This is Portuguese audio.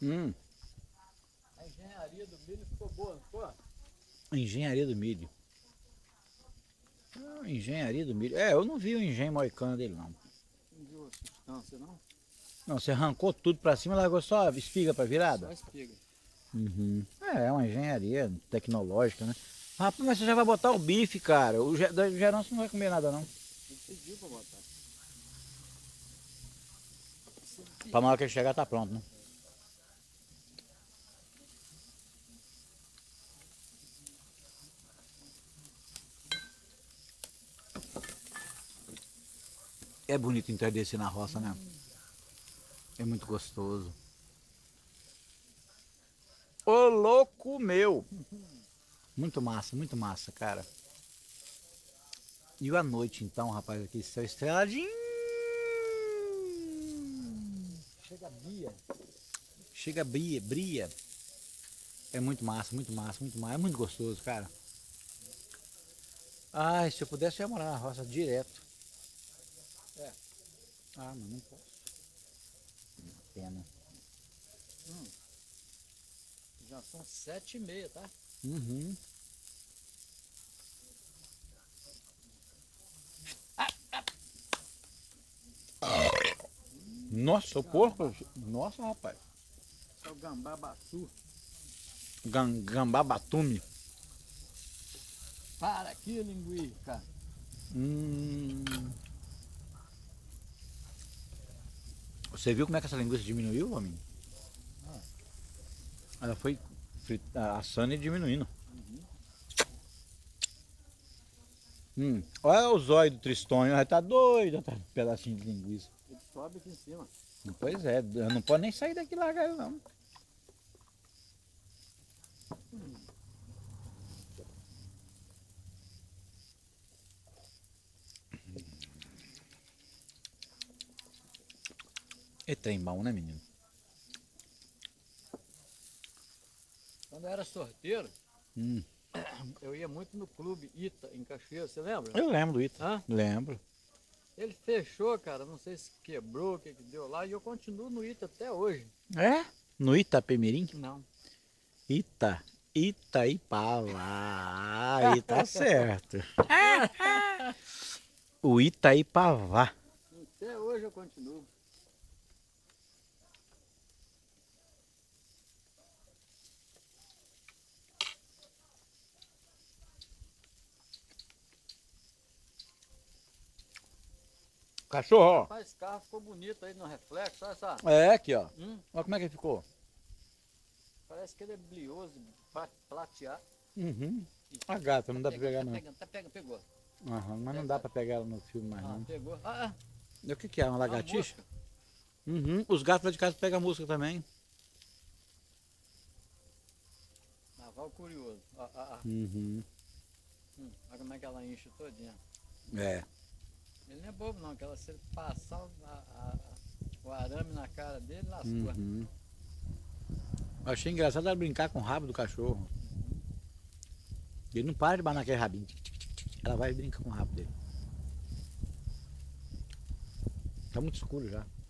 Hum, A engenharia do milho ficou boa, não ficou? engenharia do milho. Engenharia do milho. É, eu não vi o engenho moicano dele, não. Não viu a substância, não? Não, você arrancou tudo pra cima e largou só a espiga pra virada? Só espiga. Uhum. É uma engenharia tecnológica, né? Rapaz, mas você já vai botar o bife, cara. O Gerão você não vai comer nada, não. Ele pediu pra botar. Pra na hora que ele chegar tá pronto, né? É bonito entardecer na roça, né? É muito gostoso. Ô louco meu! Muito massa, cara. E a noite então, rapaz, aqui céu estreladinho. Chega a Bia. Chega bria. É muito massa, muito massa, muito massa. É muito gostoso, cara. Ai, se eu pudesse eu ia morar na roça direto. É. Ah, mas não posso. Pena. Já são 7h30, tá? Uhum. Nossa, o porco. Nossa, rapaz. Esse é o gambá batu. Gambá batume. Para aqui, linguiça. Hum. Você viu como é que essa linguiça diminuiu, homem? Ah. Ela foi assando e diminuindo. Olha o zóio do Tristonho, já tá doido, tá um pedacinho de linguiça. Ele sobe aqui em cima. Pois é, não pode nem sair daqui e largar ele não. É trem bom, né, menino? Quando eu era sorteiro, Hum. eu ia muito no clube Ita, em Caxias, você lembra? Eu lembro do Ita. Hã? Lembro. Ele fechou, cara, não sei se quebrou, o que que deu lá, e eu continuo no Ita até hoje. É? No Itapemirim? Não. Itaipava. Aí tá certo. O Itaipavá. Até hoje eu continuo. Cachorro, ó. Rapaz, esse carro ficou bonito aí no reflexo, olha só. É aqui, ó. Hum, Olha como é que ele ficou. parece que ele é blioso, plateado. Uhum. A gata, não dá pra pegar Tá não. pegando, pegou. Aham, mas não dá pra pegar ela no filme mais Ah, não. pegou. E o que que é? Uma lagartixa? mosca. Uhum. Os gatos lá de casa pegam música também. Naval curioso. Uhum. Olha como é que ela enche todinha. É. Ele não é bobo não, que ela, se ele passar o arame na cara dele, lascou. Uhum. Eu achei engraçado ela brincar com o rabo do cachorro. Ele não para de banar aquele rabinho. Ela vai e brinca com o rabo dele. Tá muito escuro já.